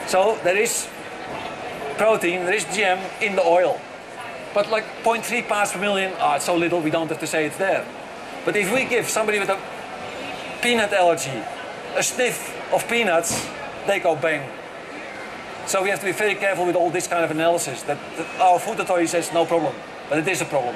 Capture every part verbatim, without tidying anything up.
So there is protein, there is G M in the oil. But like zero point three parts per million, oh, it's so little we don't have to say it's there. But if we give somebody with a peanut allergy a sniff of peanuts, they go bang. So we have to be very careful with all this kind of analysis. That, that our food authority says no problem, but it is a problem.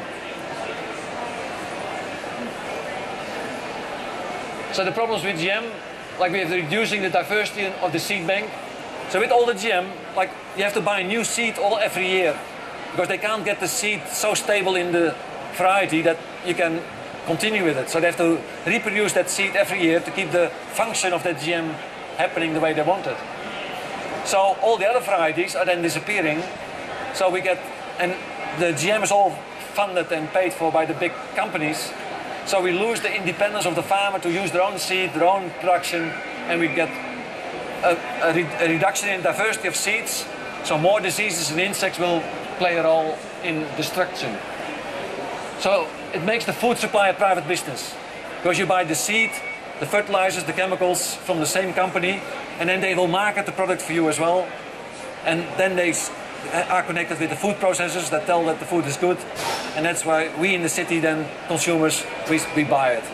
So the problems with G M, like we have reducing the diversity of the seed bank. So with all the G M, like you have to buy new seed all every year because they can't get the seed so stable in the variety that you can continue with it. So they have to reproduce that seed every year to keep the function of that G M happening the way they want it. So all the other varieties are then disappearing. So we get, and the G M is all funded and paid for by the big companies. So we lose the independence of the farmer to use their own seed, their own production, and we get a, a, re a reduction in diversity of seeds. So more diseases and insects will play a role in destruction. So it makes the food supply a private business because you buy the seed, the fertilizers, the chemicals from the same company, and then they will market the product for you as well. And then they are connected with the food processors that tell that the food is good. And that's why we in the city then, consumers, we, we buy it.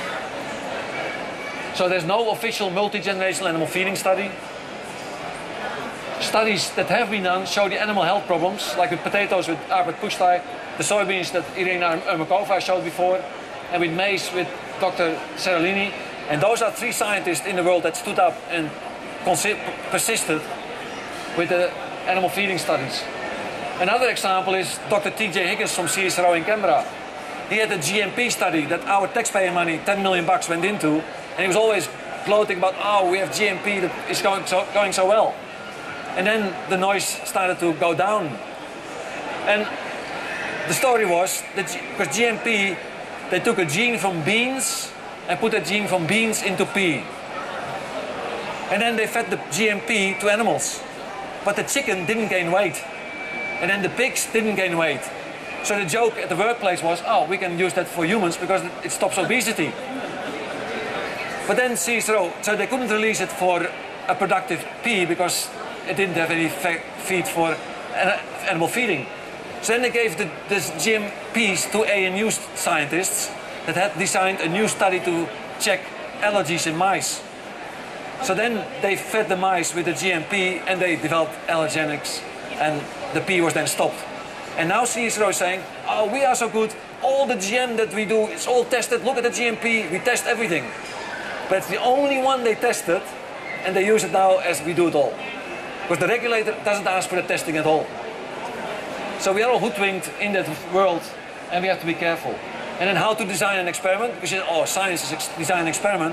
So there's no official multi-generational animal feeding study. Studies that have been done show the animal health problems, like with potatoes with Albert Pustai, the soybeans that Irina Ermakova showed before, and with maize with Doctor Seralini. And those are three scientists in the world that stood up and persisted with the animal feeding studies. Another example is Doctor T J Higgins from C S R O in Canberra. He had a G M P study that our taxpayer money, ten million bucks, went into, and he was always gloating about, oh, we have G M P that is going so, going so well. And then the noise started to go down. And the story was that because G M P, they took a gene from beans and put a gene from beans into pea. And then they fed the G M P to animals. But the chicken didn't gain weight. And then the pigs didn't gain weight. So the joke at the workplace was, oh, we can use that for humans because it stops obesity. But then C S R O, so they couldn't release it for a productive pea because it didn't have any feed for animal feeding. So then they gave the, this G M Ps to A N U scientists that had designed a new study to check allergies in mice. So then they fed the mice with the G M P and they developed allergenics, and the P was then stopped. And now C S R O is saying, oh, we are so good, all the G M that we do, it's all tested, look at the G M P, we test everything. But it's the only one they tested, and they use it now as we do it all. Because the regulator doesn't ask for the testing at all. So we are all hoodwinked in that world, and we have to be careful. And then how to design an experiment, because you say, oh, science is ex design an experiment.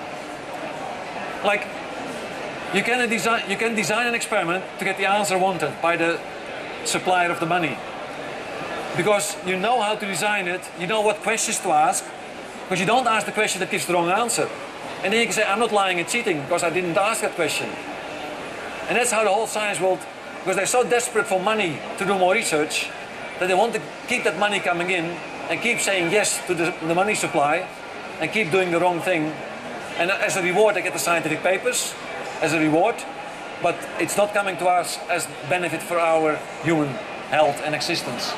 Like, you can, design, you can design an experiment to get the answer wanted by the supplier of the money. Because you know how to design it, you know what questions to ask, because you don't ask the question that gives the wrong answer. And then you can say, I'm not lying and cheating because I didn't ask that question. And that's how the whole science world, because they're so desperate for money to do more research, that they want to keep that money coming in and keep saying yes to the, the money supply and keep doing the wrong thing. And as a reward, they get the scientific papers as a reward, but it's not coming to us as benefit for our human health and existence.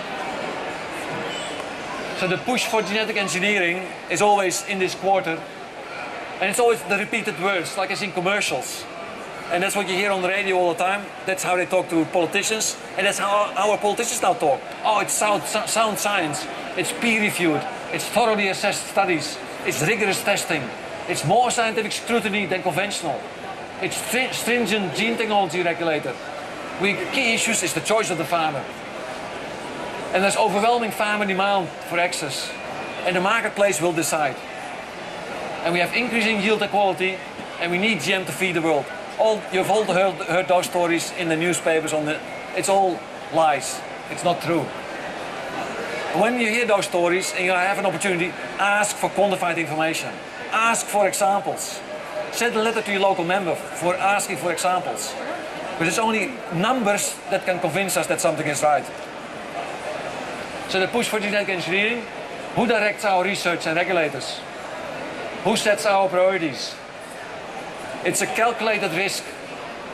So the push for genetic engineering is always in this quarter, and it's always the repeated words, like it's in commercials. And that's what you hear on the radio all the time. That's how they talk to politicians, and that's how our politicians now talk. Oh, it's sound, sound science, it's peer-reviewed, it's thoroughly assessed studies, it's rigorous testing, it's more scientific scrutiny than conventional. It's stringent gene technology regulated. We, key issues is the choice of the farmer. And there's overwhelming farmer demand for access. And the marketplace will decide. And we have increasing yield and quality, and we need G M to feed the world. All, you've all heard, heard those stories in the newspapers. On the, it's all lies. It's not true. When you hear those stories and you have an opportunity, ask for quantified information. Ask for examples. Send a letter to your local member for asking for examples. But it's only numbers that can convince us that something is right. So the push for genetic engineering, who directs our research and regulators? Who sets our priorities? It's a calculated risk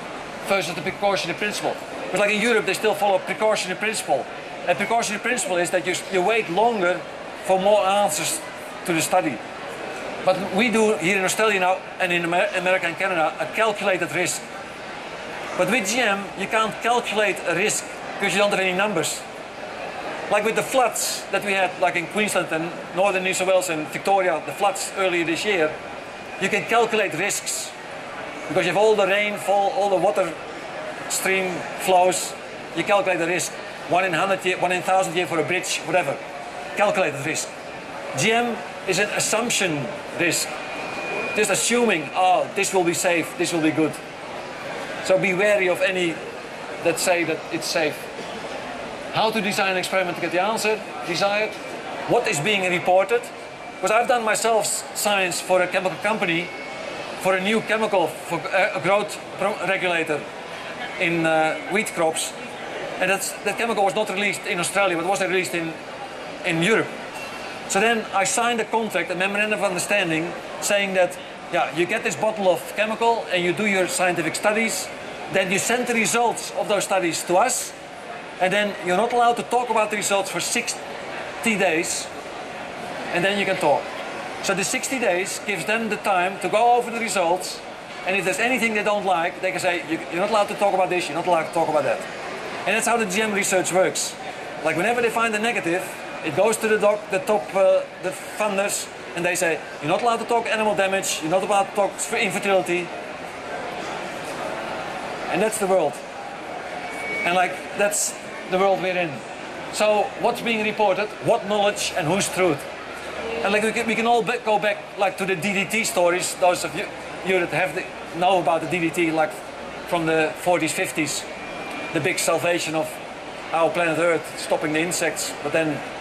versus the precautionary principle. Because like in Europe, they still follow precautionary principle. And precautionary principle is that you, you wait longer for more answers to the study. But we do here in Australia now, and in Amer America and Canada, a calculated risk. But with G M, you can't calculate a risk because you don't have any numbers. Like with the floods that we had, like in Queensland and northern New South Wales and Victoria, the floods earlier this year, you can calculate risks because you have all the rainfall, all the water stream flows. You calculate the risk. One in hundred year, one in thousand year for a bridge, whatever. Calculated risk. G M is an assumption risk. Just assuming, oh, this will be safe, this will be good. So be wary of any that say that it's safe. How to design an experiment to get the answer desired. What is being reported. Because I've done myself science for a chemical company, for a new chemical for a growth regulator in uh, wheat crops. And that's, that chemical was not released in Australia, but was released in, in Europe. So then I signed a contract, a memorandum of understanding, saying that yeah, you get this bottle of chemical and you do your scientific studies, then you send the results of those studies to us, and then you're not allowed to talk about the results for sixty days, and then you can talk. So the sixty days gives them the time to go over the results, and if there's anything they don't like, they can say, you're not allowed to talk about this, you're not allowed to talk about that. And that's how the G M research works. Like whenever they find a negative, it goes to the, doc, the top, uh, the funders, and they say, you're not allowed to talk animal damage, you're not allowed to talk infertility. And that's the world. And like, that's the world we're in. So, what's being reported, what knowledge, and whose truth? And like, we can, we can all be, go back like to the D D T stories, those of you, you that have the, know about the D D T, like from the forties, fifties, the big salvation of our planet Earth, stopping the insects, but then